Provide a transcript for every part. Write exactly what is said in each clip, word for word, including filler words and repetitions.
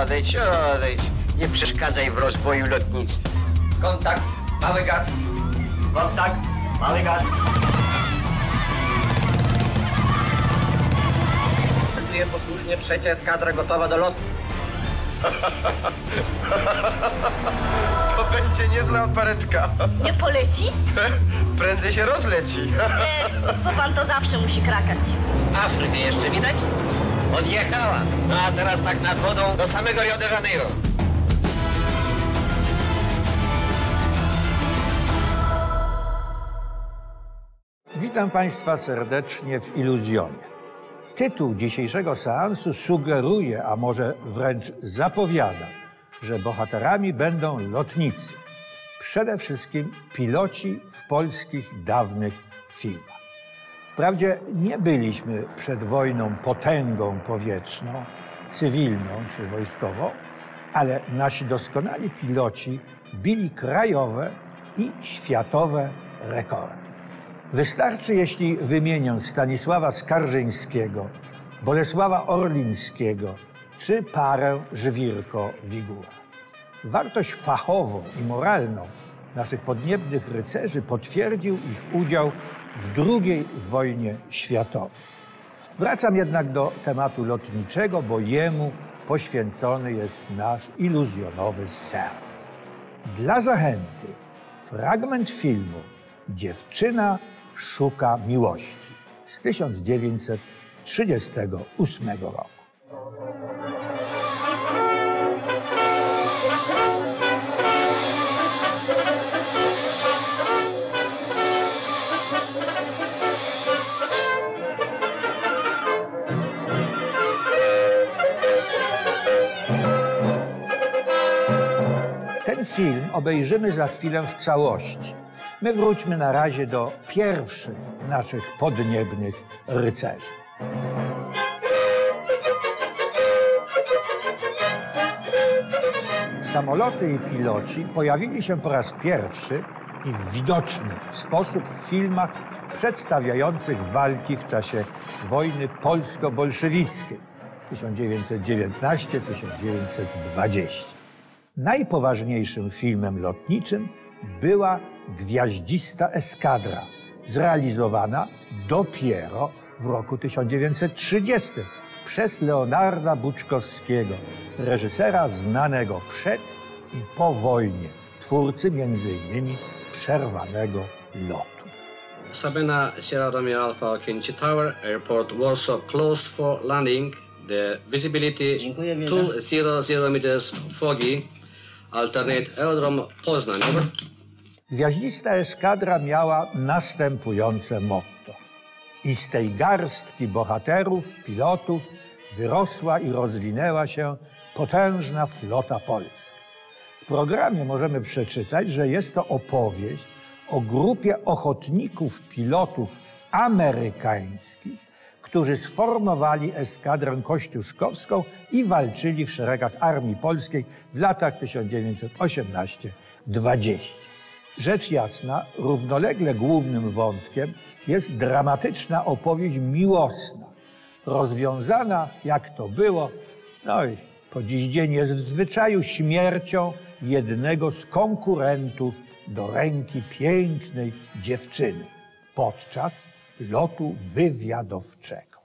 odejdź, odejdź. Nie przeszkadzaj w rozwoju lotnictwa. Kontakt, mały gaz. Kontakt, mały gaz. Ląduje posłusznie trzecia eskadra gotowa do lotu. To będzie niezła operetka. Nie poleci? Prędzej się rozleci. E, bo pan to zawsze musi krakać. Afrykę jeszcze widać? Odjechała. No a teraz tak nad wodą do samego Rio de Janeiro. Witam Państwa serdecznie w Iluzjonie. Tytuł dzisiejszego seansu sugeruje, a może wręcz zapowiada, że bohaterami będą lotnicy. Przede wszystkim piloci w polskich dawnych filmach. Wprawdzie nie byliśmy przed wojną potęgą powietrzną, cywilną czy wojskową, ale nasi doskonali piloci bili krajowe i światowe rekordy. Wystarczy, jeśli wymienię Stanisława Skarżyńskiego, Bolesława Orlińskiego czy parę Żwirko-Wigura. Wartość fachową i moralną naszych podniebnych rycerzy potwierdził ich udział w drugiej wojnie światowej. Wracam jednak do tematu lotniczego, bo jemu poświęcony jest nasz iluzjonowy seans. Dla zachęty fragment filmu Dziewczyna szuka miłości z tysiąc dziewięćset trzydziestego ósmego roku. Ten film obejrzymy za chwilę w całości. My wróćmy na razie do pierwszych naszych podniebnych rycerzy. Samoloty i piloci pojawili się po raz pierwszy i w widoczny sposób w filmach przedstawiających walki w czasie wojny polsko-bolszewickiej tysiąc dziewięćset dziewiętnasty do tysiąc dziewięćset dwudziestego. Najpoważniejszym filmem lotniczym była Gwiaździsta eskadra, zrealizowana dopiero w roku tysiąc dziewięćset trzydziestym przez Leonarda Buczkowskiego, reżysera znanego przed i po wojnie, twórcy między innymi Przerwanego lotu. Sabena Sierra Romeo Alpha Kennedy Tower Airport Warsaw closed for landing. The visibility two hundred meters foggy. Alternate aerodrome Poznań. Over. Gwiaździsta eskadra miała następujące motto. I z tej garstki bohaterów, pilotów wyrosła i rozwinęła się potężna flota polska. W programie możemy przeczytać, że jest to opowieść o grupie ochotników pilotów amerykańskich, którzy sformowali eskadrę kościuszkowską i walczyli w szeregach Armii Polskiej w latach tysiąc dziewięćset osiemnasty do dwudziestego. Rzecz jasna, równolegle głównym wątkiem jest dramatyczna opowieść miłosna, rozwiązana, jak to było, no i po dziś dzień jest w zwyczaju śmiercią jednego z konkurentów do ręki pięknej dziewczyny podczas lotu wywiadowczego.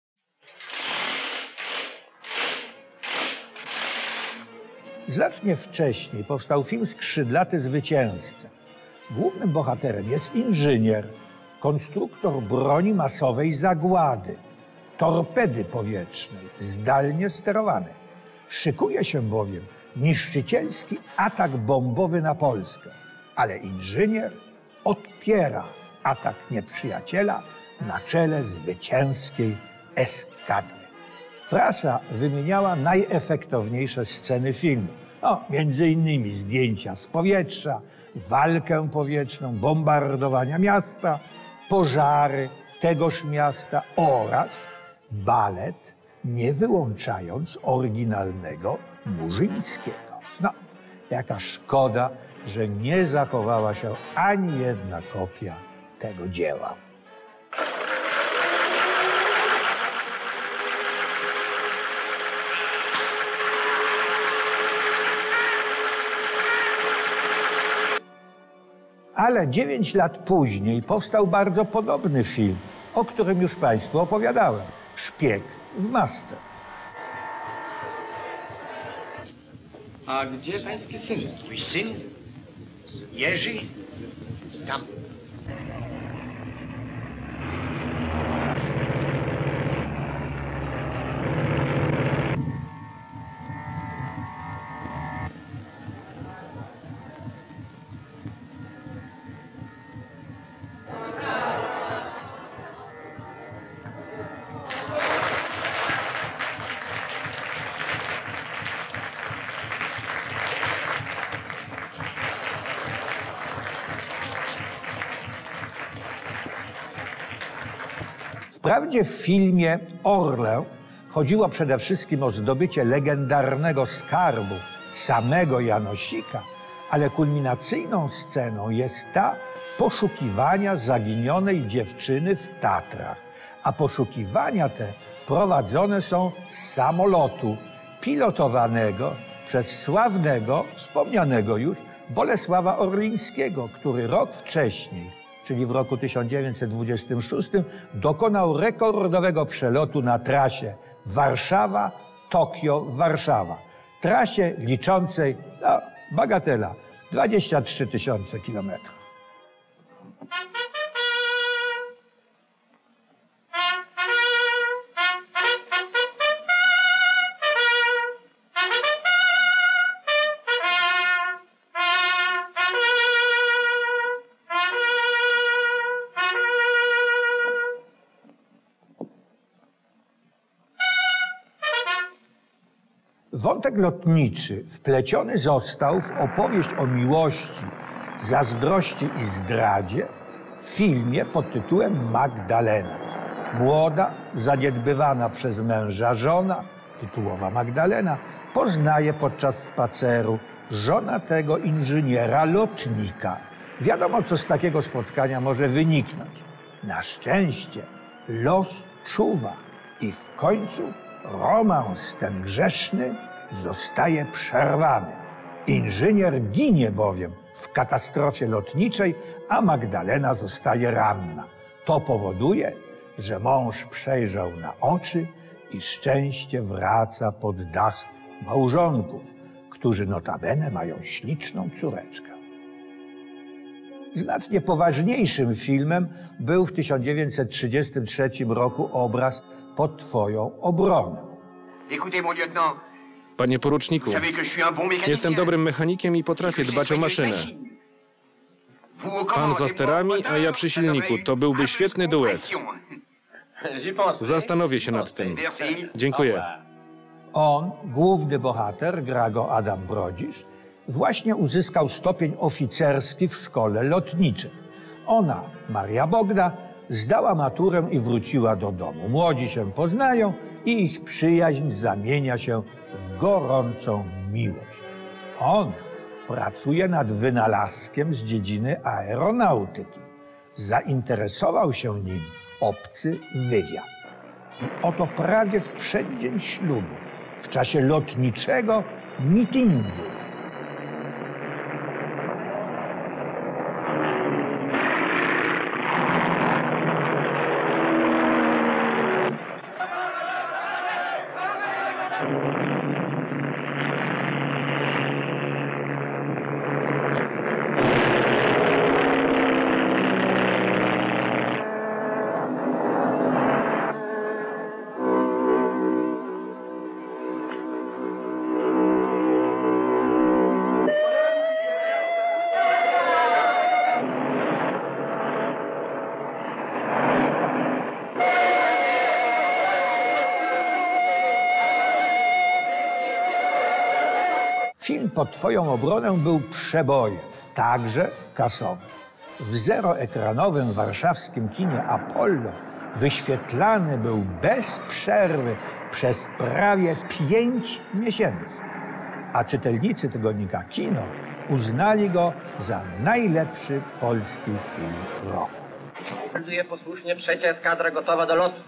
Znacznie wcześniej powstał film Skrzydlaty zwycięzca. Głównym bohaterem jest inżynier, konstruktor broni masowej zagłady, torpedy powietrznej, zdalnie sterowanej. Szykuje się bowiem niszczycielski atak bombowy na Polskę, ale inżynier odpiera atak nieprzyjaciela na czele zwycięskiej eskadry. Prasa wymieniała najefektowniejsze sceny filmu. No, między innymi zdjęcia z powietrza, walkę powietrzną, bombardowania miasta, pożary tegoż miasta oraz balet, nie wyłączając oryginalnego Murzyńskiego. No, jaka szkoda, że nie zachowała się ani jedna kopia tego dzieła. Ale dziewięć lat później powstał bardzo podobny film, o którym już Państwu opowiadałem. Szpieg w masce. A gdzie pański syn? Mój syn? Jerzy? Tam. Wprawdzie w filmie Orlę chodziło przede wszystkim o zdobycie legendarnego skarbu samego Janosika, ale kulminacyjną sceną jest ta poszukiwania zaginionej dziewczyny w Tatrach. A poszukiwania te prowadzone są z samolotu pilotowanego przez sławnego, wspomnianego już Bolesława Orlińskiego, który rok wcześniej, czyli w roku tysiąc dziewięćset dwudziestym szóstym, dokonał rekordowego przelotu na trasie Warszawa-Tokio-Warszawa. Trasie liczącej, no, bagatela, dwadzieścia trzy tysiące kilometrów. Wątek lotniczy wpleciony został w opowieść o miłości, zazdrości i zdradzie w filmie pod tytułem Magdalena. Młoda, zaniedbywana przez męża żona, tytułowa Magdalena, poznaje podczas spaceru żonatego inżyniera lotnika. Wiadomo, co z takiego spotkania może wyniknąć. Na szczęście los czuwa i w końcu romans ten grzeszny zostaje przerwany. Inżynier ginie bowiem w katastrofie lotniczej, a Magdalena zostaje ranna. To powoduje, że mąż przejrzał na oczy i szczęście wraca pod dach małżonków, którzy notabene mają śliczną córeczkę. Znacznie poważniejszym filmem był w tysiąc dziewięćset trzydziestym trzecim roku obraz Pod twoją obronę. Panie poruczniku, jestem dobrym mechanikiem i potrafię dbać o maszynę. Pan za sterami, a ja przy silniku. To byłby świetny duet. Zastanowię się nad tym. Dziękuję. On, główny bohater, gra go Adam Brodzisz, właśnie uzyskał stopień oficerski w szkole lotniczej. Ona, Maria Bogda, zdała maturę i wróciła do domu. Młodzi się poznają i ich przyjaźń zamienia się w gorącą miłość. On pracuje nad wynalazkiem z dziedziny aeronautyki. Zainteresował się nim obcy wywiad. I oto prawie w przeddzień ślubu, w czasie lotniczego mitingu, film Pod twoją obronę był przebojem, także kasowym. W zeroekranowym warszawskim kinie Apollo wyświetlany był bez przerwy przez prawie pięć miesięcy. A czytelnicy tygodnika Kino uznali go za najlepszy polski film roku. Melduje posłusznie, trzecia eskadra gotowa do lotu.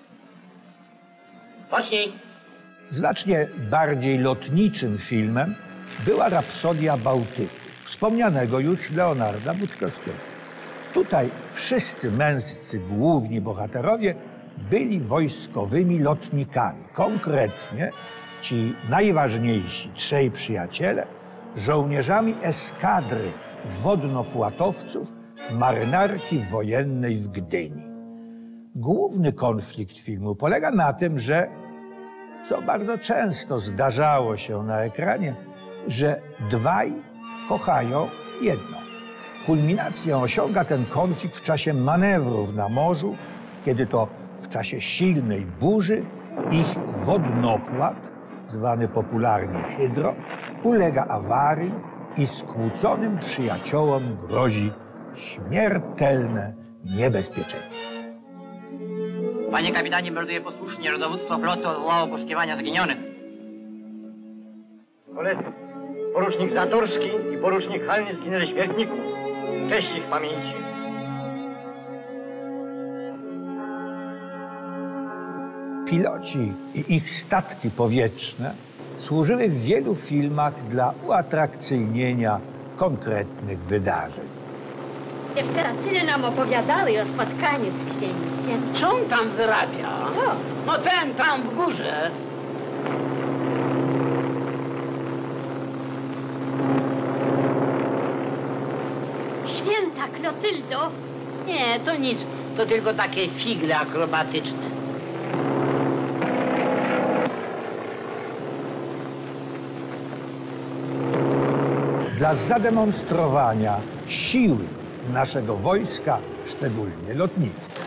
Pocznij! Znacznie bardziej lotniczym filmem była Rapsodia Bałtyku. wspomnianego już Leonarda Buczkowskiego. Tutaj wszyscy męscy główni bohaterowie byli wojskowymi lotnikami. Konkretnie ci najważniejsi trzej przyjaciele żołnierzami eskadry wodnopłatowców marynarki wojennej w Gdyni. Główny konflikt filmu polega na tym, że, co bardzo często zdarzało się na ekranie, że dwaj kochają jedną. Kulminację osiąga ten konflikt w czasie manewrów na morzu, kiedy to w czasie silnej burzy ich wodnopłat, zwany popularnie Hydro, ulega awarii i skłóconym przyjaciołom grozi śmiertelne niebezpieczeństwo. Panie kapitanie, melduję posłusznie, że dowództwo floty odwołało poszukiwania zaginionych. Koledzy, porucznik Zatorski i porucznik Halny zginęli śmiertników. Cześć ich pamięci. Piloci i ich statki powietrzne służyły w wielu filmach dla uatrakcyjnienia konkretnych wydarzeń. Wczoraj tyle nam opowiadali o spotkaniu z księciem. Co on tam wyrabia? O. No ten tam w górze. Święta Klotyldo. Nie, to nic. To tylko takie figle akrobatyczne. Dla zademonstrowania siły naszego wojska, szczególnie lotnictwa.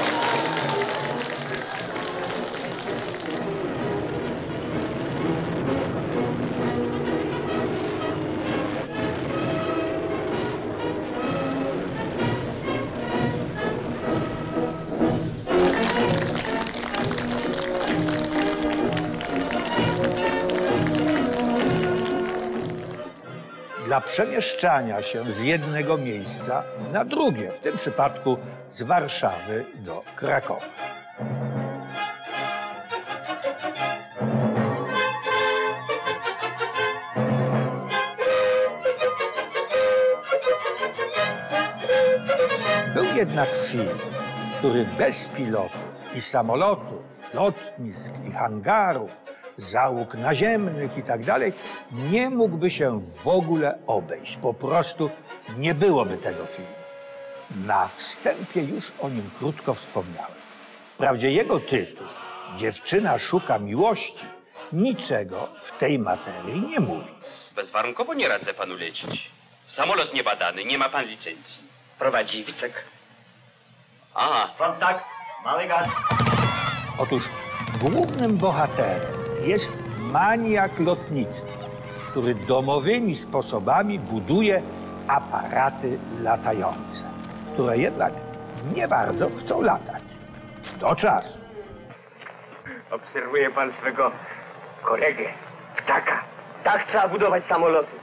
Dla przemieszczania się z jednego miejsca na drugie, w tym przypadku z Warszawy do Krakowa. Był jednak film, który bez pilotów i samolotów, lotnisk i hangarów, załóg naziemnych i tak dalej, nie mógłby się w ogóle obejść. Po prostu nie byłoby tego filmu. Na wstępie już o nim krótko wspomniałem. Wprawdzie jego tytuł, Dziewczyna szuka miłości, niczego w tej materii nie mówi. Bezwarunkowo nie radzę panu lecieć. Samolot niebadany, nie ma pan licencji. Prowadzi Wicek. A, Kontakt, mały gaz. Otóż głównym bohaterem jest maniak lotnictwa, który domowymi sposobami buduje aparaty latające, które jednak nie bardzo chcą latać. Do czasu. Obserwuje pan swego kolegę, ptaka. Tak trzeba budować samoloty.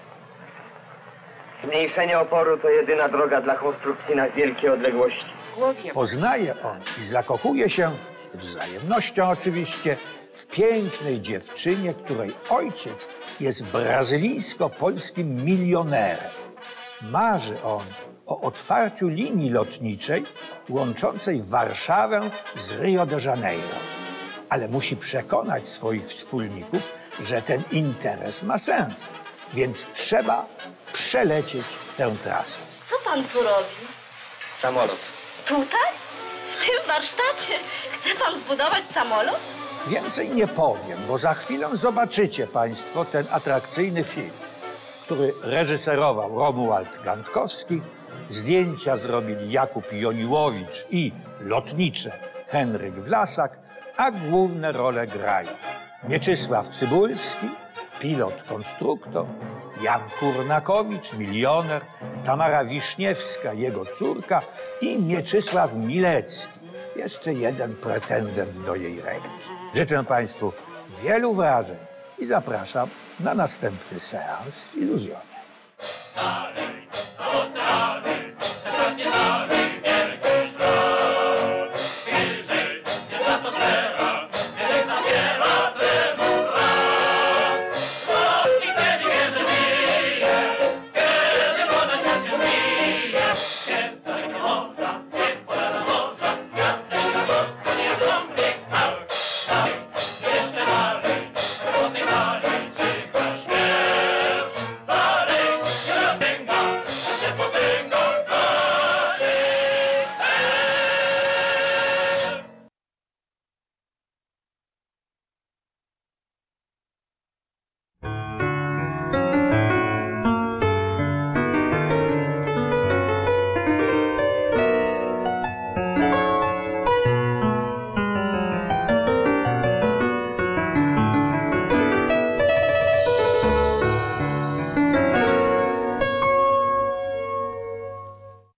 Zmniejszenie oporu to jedyna droga dla konstrukcji na wielkie odległości. Poznaje on i zakochuje się, wzajemnością oczywiście, w pięknej dziewczynie, której ojciec jest brazylijsko-polskim milionerem. Marzy on o otwarciu linii lotniczej łączącej Warszawę z Rio de Janeiro. Ale musi przekonać swoich wspólników, że ten interes ma sens, więc trzeba przelecieć tę trasę. Co pan tu robi? Samolot. Tutaj? W tym warsztacie? Chce pan zbudować samolot? Więcej nie powiem, bo za chwilę zobaczycie państwo ten atrakcyjny film, który reżyserował Romuald Gantkowski, zdjęcia zrobili Jakub Joniłowicz i lotnicze Henryk Wlasak, a główne role grają Mieczysław Cybulski, pilot-konstruktor, Jan Kurnakowicz, milioner, Tamara Wiśniewska, jego córka i Mieczysław Milecki, jeszcze jeden pretendent do jej ręki. Życzę państwu wielu wrażeń i zapraszam na następny seans w Iluzjonie.